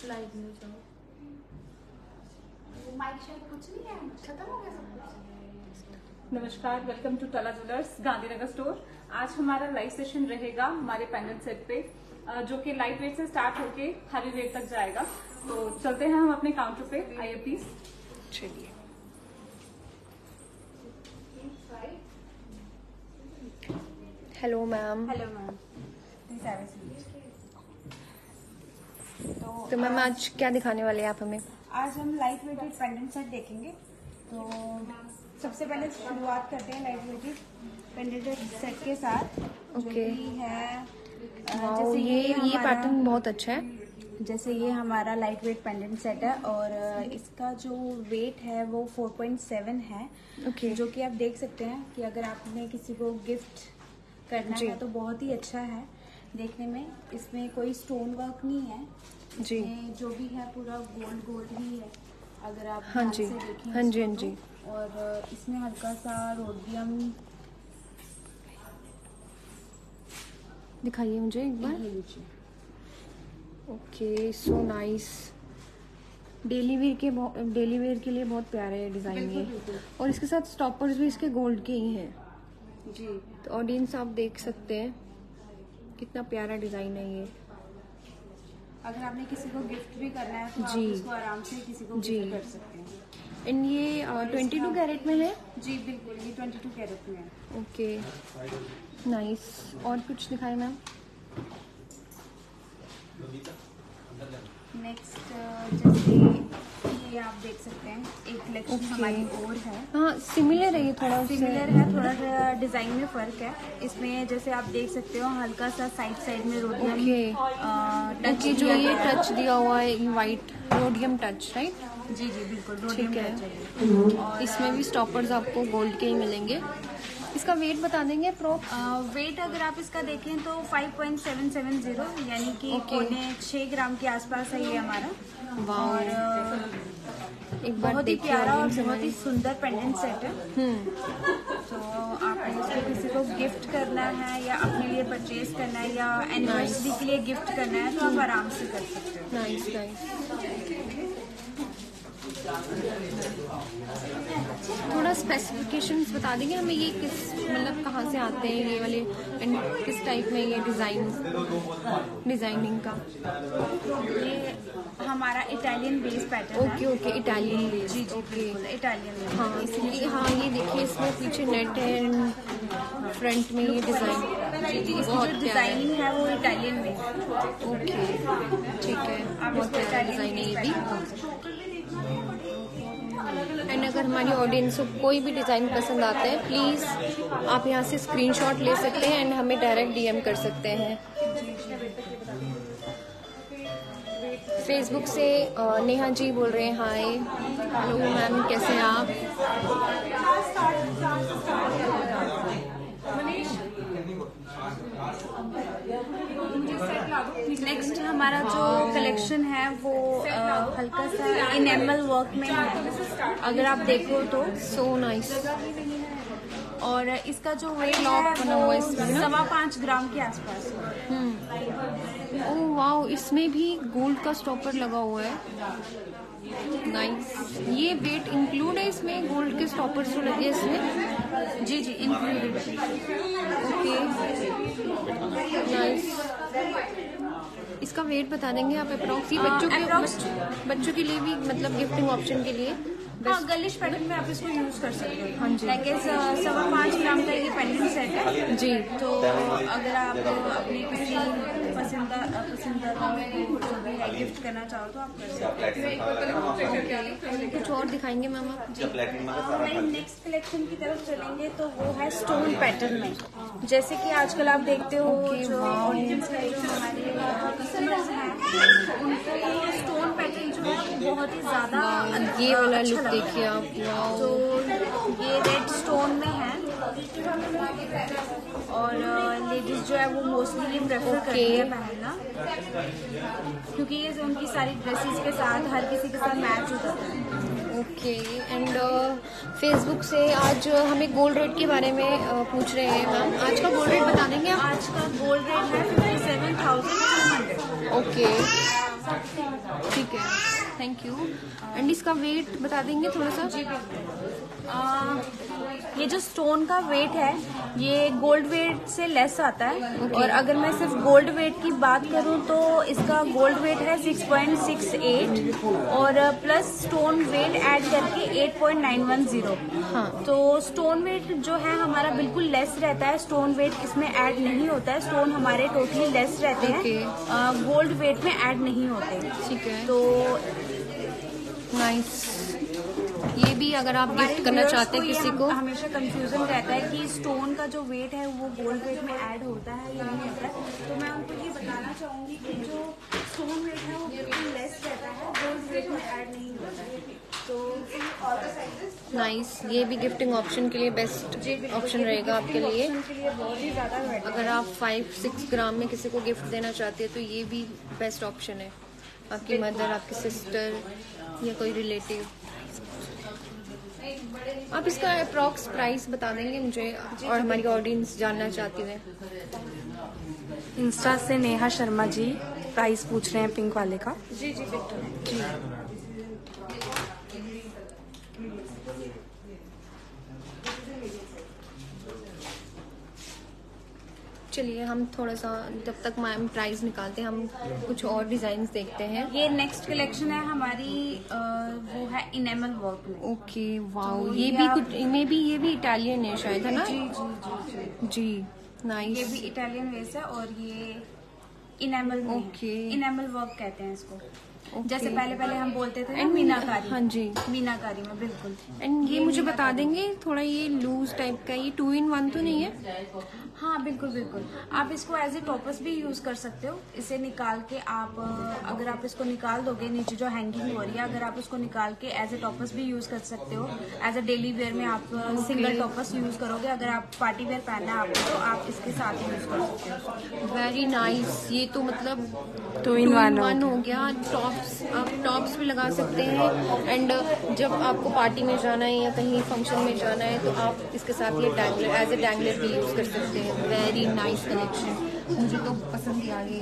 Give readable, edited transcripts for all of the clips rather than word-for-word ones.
Light नहीं जाओ, mic शायद कुछ नहीं है, खत्म हो गया सब कुछ। नमस्कार, वेलकम टू टला ज्वेलर्स गांधीनगर स्टोर। आज हमारा लाइव सेशन रहेगा हमारे पेंडेंट सेट पे, जो कि लाइट वेट से स्टार्ट होके हैवी वेट तक जाएगा। तो चलते हैं हम अपने काउंटर पे, आइए प्लीज। चलिए, हेलो मैम। हेलो मैम, तो मैम आज क्या दिखाने वाले हैं आप हमें? आज हम लाइट वेटेड पेंडेंट सेट देखेंगे। तो सबसे पहले शुरुआत करते हैं लाइट वेटेड पेंडेंट सेट के साथ। ओके। है वाओ, ये पैटर्न बहुत अच्छा है। जैसे ये हमारा लाइट वेट पेंडेंट सेट है और इसका जो वेट है वो 4.7 है। ओके। जो कि आप देख सकते हैं कि अगर आपने किसी को गिफ्ट करना है तो बहुत ही अच्छा है देखने में। इसमें कोई स्टोन वर्क नहीं है जी। जो भी है पूरा गोल्ड ही है, अगर आप हाँ ध्यान जी, से देखें हाँ जी, इसको हाँ जी। तो। और इसमें हल्का सा रोडियम दिखाइए मुझे एक बार। ये लीजिए। Okay, so nice. Daily wear के लिए बहुत प्यारे डिजाइन है। बिल्कुल। और इसके साथ स्टॉपर्स भी इसके गोल्ड के ही हैं। जी, तो ऑडियंस आप देख सकते हैं कितना प्यारा डिजाइन है ये। अगर आपने किसी को गिफ्ट भी करना है तो आप जी। इसको आराम से किसी को जी। गिफ्ट कर सकते हैं। एंड ये 22 कैरेट में है। जी बिल्कुल, ये 22 कैरेट में है। Okay, nice. और कुछ दिखाए मैम? नेक्स्ट जैसे ये आप देख सकते हैं एक कलेक्शन हमारी और है। हाँ, सिमिलर है ये, थोड़ा सिमिलर है, थोड़ा डिजाइन में फर्क है। इसमें जैसे आप देख सकते हो हल्का सा साइड में रोडियम टच ओके, जो ये टच दिया हुआ है वाइट रोडियम टच, राइट? जी बिल्कुल, रोडियम ठीक है। टच है। और इसमें भी स्टॉपर्स आपको गोल्ड के ही मिलेंगे। इसका वेट बता देंगे प्रो? वेट अगर आप इसका देखें तो 5.770 यानी कि पौने 6 ग्राम के आसपास है ये हमारा। और एक बार बहुत ही देखिए प्यारा और audience बहुत ही सुंदर पेंडेंट सेट है। तो आपने इसको किसी को गिफ्ट करना है या अपने लिए परचेज करना है या एनिवर्सरी के लिए गिफ्ट करना है तो आप आराम से कर सकते हो। Nice nice. थोड़ा स्पेसिफिकेशंस बता देंगे हमें, ये किस मतलब कहाँ से आते हैं ये वाले एंड किस टाइप में ये डिजाइनिंग का? ये हमारा इटालियन बेस पैटर्न है। Okay okay, Italian base. जी ओके, इटालियन। हाँ, इसलिए हाँ, ये देखिए इसमें पीछे नेट है एंड फ्रंट में ये डिजाइन। जी, इसकी जो डिजाइनिंग है वो इटालियन में। ओके, ठीक है, बहुत प्यारा डिजाइन है ये भी। एंड अगर हमारी ऑडियंस को कोई भी डिज़ाइन पसंद आता है, प्लीज़ आप यहाँ से स्क्रीनशॉट ले सकते हैं एंड हमें डायरेक्ट डीएम कर सकते हैं। फेसबुक से नेहा जी बोल रहे हैं, हाय। हेलो मैम, कैसे हैं आप? नेक्स्ट हमारा जो कलेक्शन है वो हल्का सा इनेमल वर्क में है, अगर आप देखो तो। So nice. और इसका जो वेट है बना हुआ है वो इसमें ना? 5.25 ग्राम के आसपास है। ओह वाओ, इसमें भी गोल्ड का स्टॉपर लगा हुआ है। नाइस। ये वेट इंक्लूड है इसमें, गोल्ड के स्टॉपर्स जो लगे इसमें? जी इंक्लूडेड। Okay, nice. इसका वेट बता देंगे आप अप्रॉक्स? बच्चों के लिए भी, मतलब गिफ्टिंग ऑप्शन के लिए। हाँ, गर्लिश पैटर्न में आप इसको यूज कर सकते हो। हाँ जी। लाइक 5.25 ग्राम का ये पेंडेंट सेट है जी। तो अगर आप अपनी किसी पसंदीदा जो भी है गिफ्ट करना चाहो तो आप कर सकते हो। कुछ और दिखाएंगे मैम आप? नेक्स्ट कलेक्शन की तरफ चलेंगे तो वो है स्टोन पैटर्न में। जैसे कि आजकल आप देखते हो जो ऑडियंस है, जो हमारे कस्टमर्स हैं, उनको स्टोन पैटर्न जो है बहुत ही ज्यादा ये वाला अच्छा लुक लगता है। देखिए आप। वाओ, तो ये रेड स्टोन में है और लेडीज जो है वो मोस्टली ये प्रेफर करती है पहनना, क्योंकि ये उनकी सारी ड्रेसेस के साथ हर किसी के साथ मैच हो जाता है। ओके। एंड फेसबुक से आज हमें गोल्ड रेट के बारे में पूछ रहे हैं मैम। आज का गोल्ड रेट बता देंगे आप? आज का गोल्ड रेट है 57,200। ओके, ठीक है, थैंक यू। एंड इसका वेट बता देंगे थोड़ा सा? ये जो स्टोन का वेट है ये गोल्ड वेट से लेस आता है। और अगर मैं सिर्फ गोल्ड वेट की बात करूं तो इसका गोल्ड वेट है 6.68 और प्लस स्टोन वेट ऐड करके 8.910। हाँ, तो स्टोन वेट जो है हमारा बिल्कुल लेस रहता है, स्टोन वेट इसमें ऐड नहीं होता है। स्टोन हमारे टोटली लेस रहते हैं, गोल्ड वेट में ऐड नहीं होते। ठीक है, तो नाइस। ये भी अगर आप गिफ्ट करना चाहते हैं किसी को, हमेशा कंफ्यूजन रहता है कि स्टोन का जो वेट है वो गोल्ड वेट में ऐड होता है या नहीं होता है। तो मैं उनको ये बताना चाहूंगी कि जो स्टोन वेट है वो बिल्कुल लेस रहता है, गोल्ड वेट में ऐड नहीं होता है। तो ऑल द साइजेस नाइस। ये भी गिफ्टिंग ऑप्शन के लिए बेस्ट ऑप्शन रहेगा आपके लिए। बहुत ही ज्यादा बेटर। अगर आप 5-6 ग्राम में किसी को गिफ्ट देना चाहते हैं तो ये भी बेस्ट ऑप्शन है। आपकी मदर, आपकी सिस्टर या कोई रिलेटिव। आप इसका अप्रॉक्स प्राइस बता देंगे मुझे, और हमारी ऑडियंस जानना चाहती है। इंस्टा से नेहा शर्मा जी प्राइस पूछ रहे हैं पिंक वाले का। जी जी जी। चलिए हम थोड़ा सा जब तक मैम प्राइस निकालते हैं हम कुछ और डिजाइन देखते हैं। ये नेक्स्ट कलेक्शन है हमारी, वो है इनेमल वर्क में। Okay, wow. तो ये भी कुछ ये भी इटालियन है शायद, है ना? जी जी जी जी, नाइस। ये भी इटालियन वेस है और ये इनेमल में। ओके। इनेमल वर्क कहते हैं इसको। ओके। जैसे पहले हम बोलते थे ना And- मीनाकारी। हाँ जी। मीनाकारी में बिल्कुल। एंड ये मुझे बता देंगे थोड़ा, ये लूज टाइप का, ये 2-in-1 तो नहीं है? हाँ बिल्कुल बिल्कुल। आप इसको एज ए टॉपर्स भी यूज कर सकते हो। इसे निकाल के आप, अगर आप इसको निकाल दोगे, नीचे जो हैंगिंग हो रही है, अगर आप इसको निकाल के एज ए टॉपर्स भी यूज कर सकते हो। एज ए डेली वेयर में आप सिंगल टॉपर्स यूज करोगे। अगर आप पार्टी वेयर पहनना है आपको तो आप इसके साथ यूज कर सकते हो। Very nice. ये तो मतलब 2-in-1 हो गया। टॉप्स, आप टॉप्स भी लगा सकते हैं। एंड जब आपको पार्टी में जाना है या कहीं फंक्शन में जाना है तो आप इसके साथ ये डैंगलर, एज ए डैंगलर भी यूज कर सकते हैं। वेरी नाइस कलेक्शन, मुझे तो पसंद ही आ गई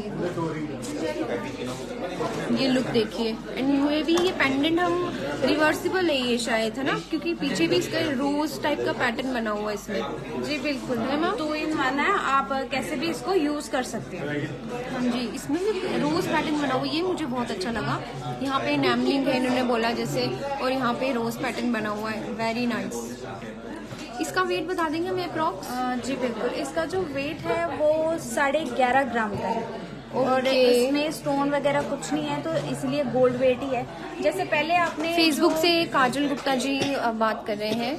ये लुक देखिए। एंड ये भी, ये पेंडेंट हम रिवर्सिबल है ये शायद, है ना? क्योंकि पीछे भी इसका रोज टाइप का पैटर्न बना हुआ है इसमें। जी बिल्कुल है मैम। 2-in-1 है, आप कैसे भी इसको यूज कर सकते हो। हाँ जी, इसमें भी रोज पैटर्न बना हुआ है, ये मुझे बहुत अच्छा लगा। यहाँ पे नैमलिंग है इन्होंने बोला जैसे, और यहाँ पे रोज पैटर्न बना हुआ है। Very nice. इसका वेट बता देंगे हमें अप्रॉक्स? जी बिल्कुल। इसका जो वेट है वो 11.5 ग्राम का है। और इसमें स्टोन वगैरह कुछ नहीं है, तो इसलिए गोल्ड वेट ही है। जैसे पहले आपने फेसबुक से काजल गुप्ता जी बात कर रहे हैं।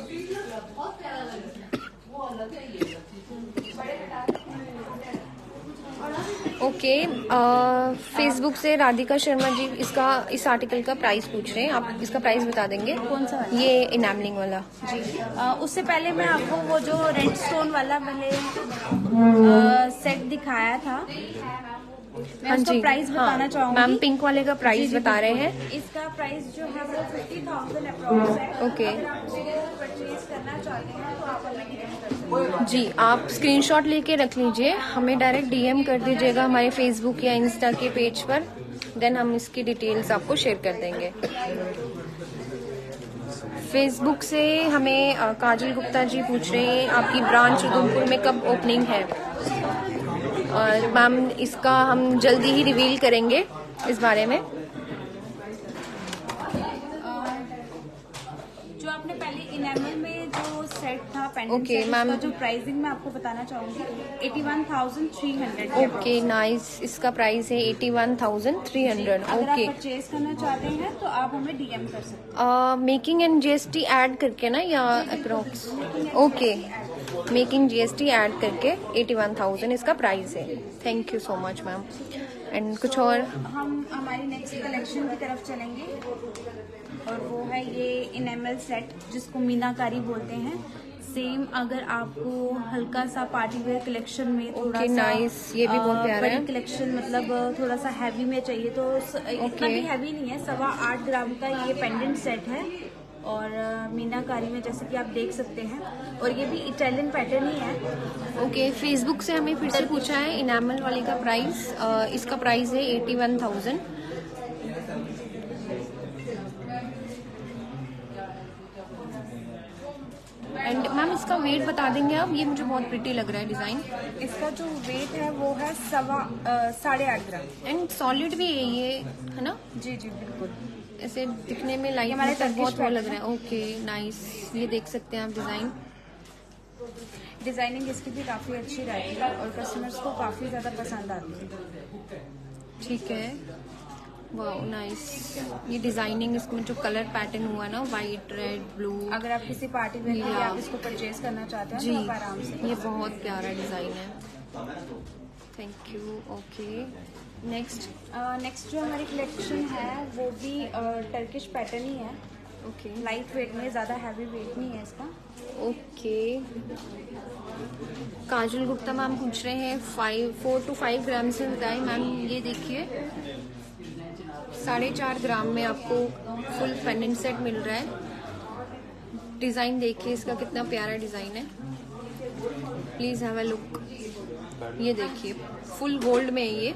ओके, फेसबुक से राधिका शर्मा जी इस आर्टिकल का प्राइस पूछ रहे हैं। आप इसका प्राइस बता देंगे? कौन सा? ये इनामलिंग वाला। जी। उससे पहले मैं आपको वो जो रेड स्टोन वाला मैंने सेट दिखाया था, मैं हाँ उसका जी, प्राइस बताना चाहूंगी। मैम पिंक वाले का प्राइस बता रहे हैं। इसका प्राइस जो है वो 50,000 अप्रॉक्स है। ओके। अगर आप परचेज करना चाहते हैं तो आप हमें DM कर सकते हैं। जी, आप स्क्रीनशॉट लेके रख लीजिए, हमें डायरेक्ट DM कर दीजिएगा हमारे फेसबुक या इंस्टा के पेज पर। देन हम इसकी डिटेल्स आपको शेयर कर देंगे। फेसबुक से हमें काजल गुप्ता जी पूछ रहे हैं आपकी ब्रांच उधमपुर में कब ओपनिंग है? और मैम इसका हम जल्दी ही रिवील करेंगे इस बारे में। जो आपने पहले इनेमल में जो सेट था पेंडेंट ओके, सेट, मैम। उसका जो प्राइसिंग मैं आपको बताना चाहूंगी 81,300। Okay, nice. इसका प्राइस है 81,300। अगर आप ओके। परचेज करना चाहते हैं तो आप हमें DM कर सकते हैं। मेकिंग एंड GST ऐड करके ना, या approx? Okay, making GST add करके 81,000 इसका प्राइस है। Thank you so much ma'am. And कुछ और? हम हमारी नेक्स्ट कलेक्शन की तरफ चलेंगे और वो है ये इनेमल सेट जिसको मीनाकारी बोलते हैं। सेम अगर आपको हल्का सा पार्टी वेयर कलेक्शन में थोड़ा सा नाइस, ये भी बहुत प्यारा है। बड़ी कलेक्शन मतलब थोड़ा सा हैवी में चाहिए तो इतना भी हैवी नहीं है। 8.25 ग्राम का ये पेंडेंट सेट है और मीनाकारी में जैसे कि आप देख सकते हैं, और ये भी इटालियन पैटर्न ही है। ओके, फेसबुक से हमें फिर से पूछा है इनामल वाले का प्राइस। इसका प्राइस है 81,000। एंड मैम इसका वेट बता देंगे आप? ये मुझे बहुत प्रिटी लग रहा है डिजाइन। इसका जो वेट है वो है 8.5 ग्राम एंड सॉलिड भी है ये, है ना? जी जी बिल्कुल। ऐसे दिखने में लाइट हमारे मतलब बहुत वो टर्किश लग रहा है। ओके नाइस, ये देख सकते हैं आप डिजाइन। डिजाइनिंग इसकी भी काफी अच्छी रहती है और कस्टमर्स को काफी ज्यादा पसंद आती है। ठीक है, वाह नाइस। ये डिजाइनिंग इसमें जो कलर पैटर्न हुआ ना, वाइट रेड ब्लू, अगर आप किसी पार्टी वेयर के लिए आप इसको परचेज करना चाहते हैं जी तो आप आराम से। ये बहुत प्यारा डिजाइन है। Thank you. ओके नेक्स्ट जो हमारी कलेक्शन है वो भी टर्किश पैटर्न ही है। ओके लाइट वेट में, ज्यादा हैवी वेट नहीं है इसका। ओके। काजल गुप्ता मैम पूछ रहे हैं 4 to 5 ग्राम से बताएं मैम। ये देखिए 4.5 ग्राम में आपको फुल पेंडेंट सेट मिल रहा है। डिजाइन देखिए इसका कितना प्यारा डिजाइन है। Please have a look. ये देखिए फुल गोल्ड में है ये।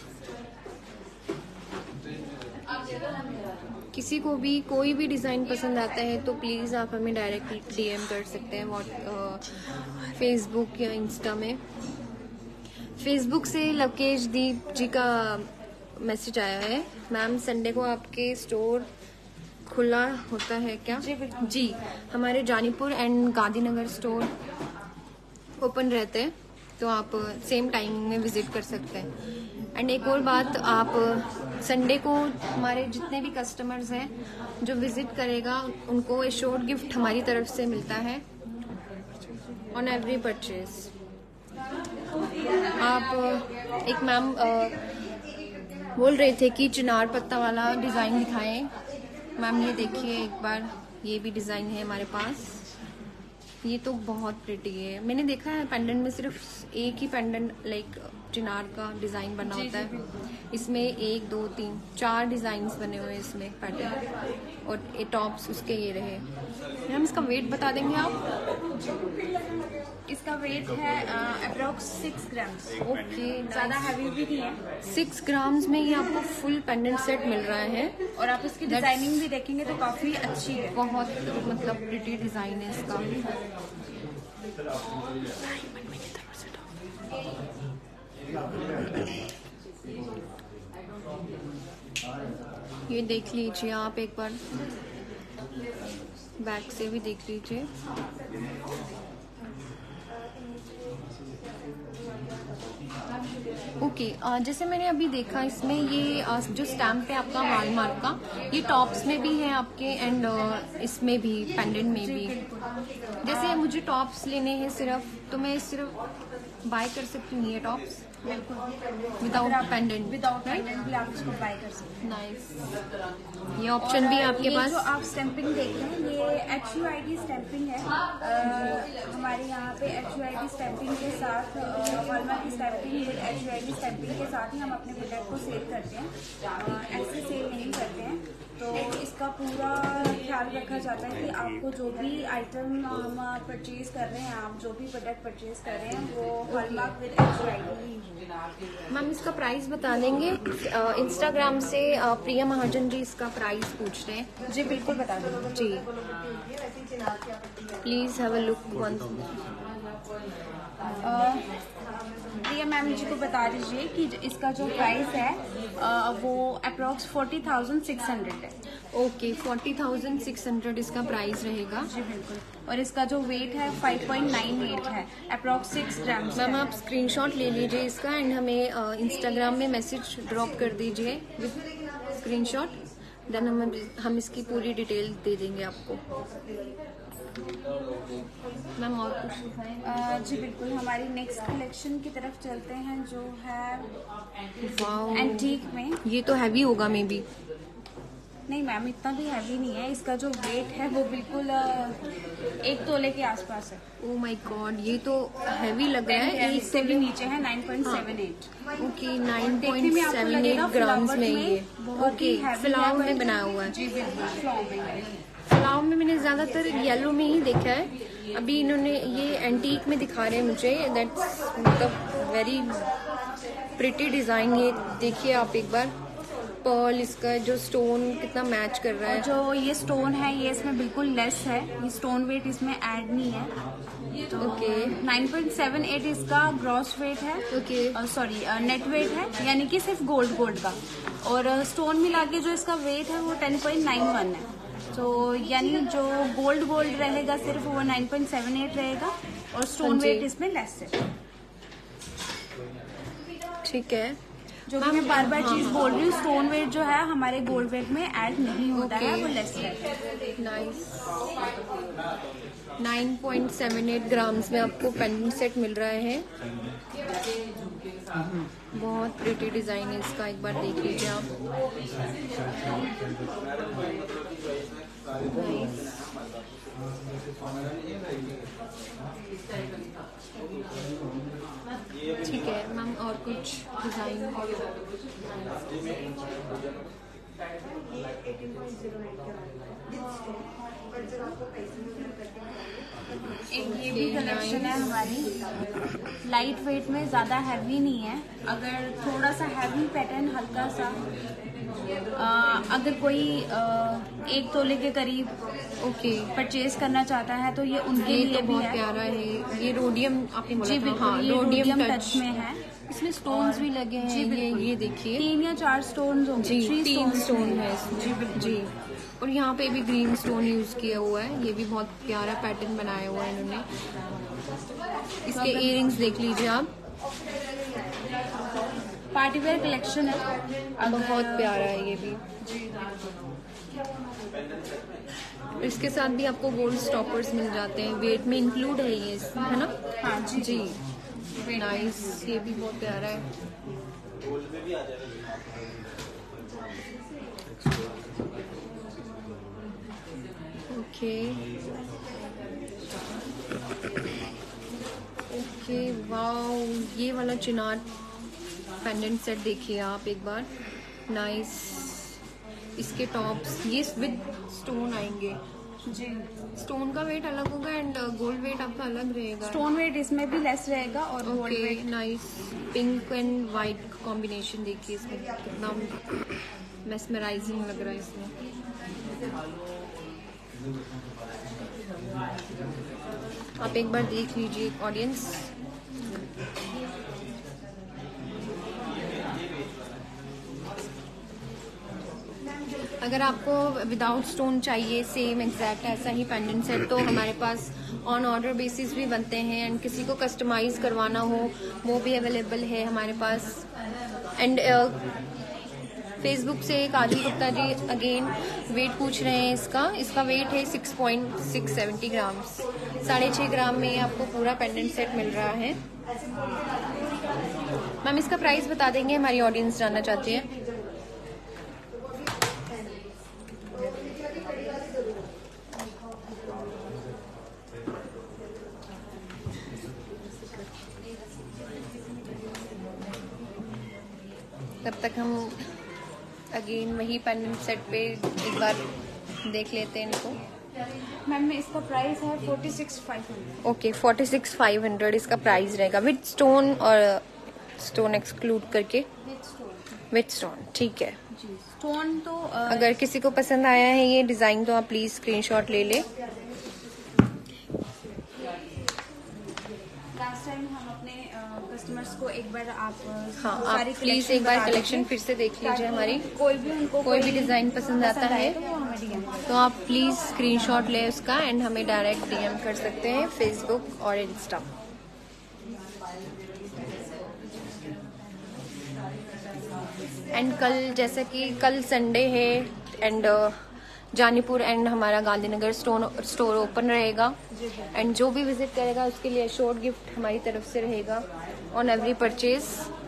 किसी को भी कोई भी डिज़ाइन पसंद आता है तो प्लीज़ आप हमें डायरेक्टली डीएम कर सकते हैं फेसबुक या इंस्टा में। फेसबुक से लवकेश दीप जी का मैसेज आया है, मैम संडे को आपके स्टोर खुला होता है क्या? जी बिल्कुल। जी, हमारे Janipur and Gandhinagar store open रहते हैं, तो आप सेम टाइमिंग में विजिट कर सकते हैं। एंड एक और बात, आप संडे को हमारे जितने भी कस्टमर्स हैं जो विजिट करेगा उनको एश्योर्ड गिफ्ट हमारी तरफ से मिलता है ऑन एवरी परचेज। आप एक मैम बोल रहे थे कि चिनार पत्ता वाला डिज़ाइन दिखाएं। मैम ये देखिए एक बार, ये भी डिज़ाइन है हमारे पास। ये तो बहुत प्रिटी है। मैंने देखा है पेंडेंट में सिर्फ एक ही पेंडेंट लाइक चिनार का डिजाइन बना होता है। इसमें 1 2 3 4 डिजाइन बने हुए हैं इसमें पैटर्न, और ये टॉप्स उसके ये रहे। मैम इसका वेट बता देंगे आप? इसका वेट है अप्रोक्स 6 ग्राम। ओके, ज्यादा हैवी भी नहीं है। 6 ग्राम्स में ये आपको फुल पेंडेंट सेट मिल रहा है। और आप इसकी डिजाइनिंग भी देखेंगे तो काफी अच्छी है। बहुत मतलब प्रिटी डिजाइन है इसका। ये देख लीजिए आप एक बार, बैक से भी देख लीजिए। ओके, जैसे मैंने अभी देखा इसमें ये जो स्टैम्प है आपका हॉलमार्क का, ये टॉप्स में भी है आपके एंड इसमें भी पेंडेंट में भी। जैसे मुझे टॉप्स लेने हैं सिर्फ, तो मैं सिर्फ बाय कर सकती हूँ ये tops without pendant? Without pendant भी आप इसको बाय कर सकते हैं। नाइस, ये ऑप्शन भी है आपके पास। जो आप स्टैंपिंग देख रहे हैं ये HUID स्टैंपिंग है। हमारे यहाँ पे HUID स्टैंपिंग के साथ, हॉलमार्क की स्टैंपिंग विद HUID स्टैंपिंग के साथ ही हम अपने प्रोडक्ट को सेल करते हैं। ऐसे सेल नहीं करते हैं। तो इसका पूरा ख्याल रखा जाता है कि आपको जो भी आइटम हम परचेज कर रहे हैं, आप जो भी प्रोडक्ट परचेज कर रहे हैं वो हॉलमार्क विद HUID ही है। मैम इसका प्राइस बता देंगे? इंस्टाग्राम से प्रिया महाजन जी इसका प्राइस पूछ रहे हैं। जी बिल्कुल बता दूँ जी, please have a look once. Priya ma'am ji को बता दीजिए कि इसका जो प्राइस है वो अप्रोक्स 40,600 है। ओके, 40,600 इसका प्राइस रहेगा। जी बिल्कुल। और इसका जो वेट है 5.98 है, अप्रोक्स 6 ग्राम। मैम आप स्क्रीनशॉट ले लीजिए इसका एंड हमें इंस्टाग्राम में मैसेज ड्रॉप कर दीजिए विद स्क्रीनशॉट, देन हम इसकी पूरी डिटेल दे देंगे आपको। मैम और कुछ दिखाएं? जी बिल्कुल, हमारी नेक्स्ट कलेक्शन की तरफ चलते हैं जो है वाओ, एंटीक में। ये तो हैवी होगा मे बी। नहीं मैम, इतना भी हैवी नहीं है। इसका जो वेट है वो बिल्कुल 1 तोले के आसपास है। ओह माय गॉड, ये तो हैवी लग रहा है। इससे भी नीचे है 9.78। ओके, 9.78 ग्राम्स में ये। ओके, फ्लावर में बनाया हुआ है। जी बिल्कुल, फ्लावर में। फ्लावर में मैंने ज्यादातर येलो में ही देखा है। अभी इन्होंने ये एंटीक में दिखा रहे हैं मुझे। दैट्स मतलब वेरी प्रिटी डिजाइन। ये देखिए आप एक बार, पर्ल, इसका जो स्टोन कितना मैच कर रहा है। जो ये स्टोन है ये इसमें बिल्कुल लेस है, ये स्टोन वेट इसमें ऐड नहीं है। तो ओके 9.78 इसका ग्रॉस वेट है, ओके सॉरी नेट वेट है, यानी कि सिर्फ गोल्ड का। और स्टोन मिला के जो इसका वेट है वो 10.91 है। तो यानी जो गोल्ड रहेगा सिर्फ वो 9.78 रहेगा और स्टोन वेट इसमें लेस है। ठीक है, जो कि मैं बार बार चीज बोल रही हूँ, स्टोन वेट जो है हमारे गोल्ड वेट में ऐड नहीं होता है, वो लेस है। नाइस। 9.78 ग्राम्स में आपको पेंडेंट सेट मिल रहा है। बहुत प्रिटी डिजाइन है इसका, एक बार देख लीजिए आप। नाइस। ठीक है मैम, और कुछ डिजाइन? एक ये भी कलेक्शन है हमारी, लाइट वेट में, ज्यादा हैवी नहीं है। अगर थोड़ा सा हैवी पैटर्न, हल्का सा, अगर कोई 1 तोले के करीब ओके परचेज करना चाहता है तो ये उनके लिए तो भी बहुत है। प्यारा है। ये रोडियम आपने बोला जी था? बिल्कुल, हाँ, ये रोडियम टच में है। इसमें स्टोन्स भी लगे हैं। ये देखिए 3 या 4 स्टोन्स होंगे। जी, 3 स्टोन है इसमें। जी बिल्कुल। जी, और यहाँ पे भी ग्रीन स्टोन यूज किया हुआ है। ये भी बहुत प्यारा पैटर्न बनाया हुआ है इन्होंने। इसके इयरिंग्स देख लीजिए आप, पार्टी वेयर कलेक्शन है, बहुत प्यारा है ये भी। इसके साथ भी आपको गोल्ड स्टॉपर्स मिल जाते हैं, वेट में इंक्लूड है ये, है ना? हाँ जी जी नाइस, ये भी बहुत प्यारा है। ओके ओके, वाओ, ये वाला चिनार पेंडेंट सेट देखिए आप एक बार। नाइस। इसके टॉप्स ये विद स्टोन आएंगे। जी, स्टोन का वेट अलग होगा एंड गोल्ड वेट आपका अलग रहेगा। स्टोन वेट इसमें भी लेस रहेगा और gold okay weight. Nice. Pink and white combination देखिए इसमें कितना मेस्मराइजिंग लग रहा है इसमें। आप एक बार देख लीजिए ऑडियंस। अगर आपको विदाउट स्टोन चाहिए सेम एग्जैक्ट ऐसा ही पेंडेंट सेट, तो हमारे पास ऑन ऑर्डर बेसिस भी बनते हैं एंड किसी को कस्टमाइज करवाना हो वो भी अवेलेबल है हमारे पास। एंड फेसबुक से काजल गुप्ता जी अगेन वेट पूछ रहे हैं इसका वेट है 6.670 ग्राम्स। 6.5 ग्राम में आपको पूरा पेंडेंट सेट मिल रहा है। मैम इसका प्राइस बता देंगे, हमारी ऑडियंस जानना चाहती है। तब तक हम अगेन वही पेंडेंट सेट पे एक बार देख लेते हैं इनको। मैम इसका प्राइस है 46,500। ओके 46,500 इसका प्राइस रहेगा विद स्टोन और स्टोन एक्सक्लूड करके विद स्टोन। ठीक है जी, स्टोन तो अगर किसी को पसंद आया है ये डिजाइन तो आप प्लीज स्क्रीनशॉट ले ले। लास्ट टाइम हम अपने कस्टमर्स को एक बार आप हाँ, सारी आप प्लीज collection एक बार बता कलेक्शन दीजिए, फिर से देख लीजिए हमारी। कोई भी डिजाइन पसंद आता है तो वो हमें DM कर तो आप प्लीज स्क्रीनशॉट ले उसका एंड हमें डायरेक्ट डीएम कर सकते हैं फेसबुक और इंस्टा। एंड कल जैसे कि कल संडे है एंड जानीपुर एंड हमारा गांधीनगर स्टोर ओपन रहेगा एंड जो भी विजिट करेगा उसके लिए शॉर्ट गिफ्ट हमारी तरफ से रहेगा ऑन एवरी परचेज।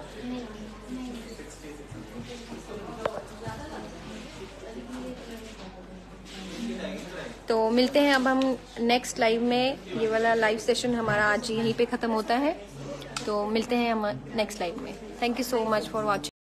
तो मिलते हैं अब हम नेक्स्ट लाइव में। ये वाला लाइव सेशन हमारा आज यहीं पे ख़त्म होता है, तो मिलते हैं हम नेक्स्ट लाइव में। Thank you so much for watching.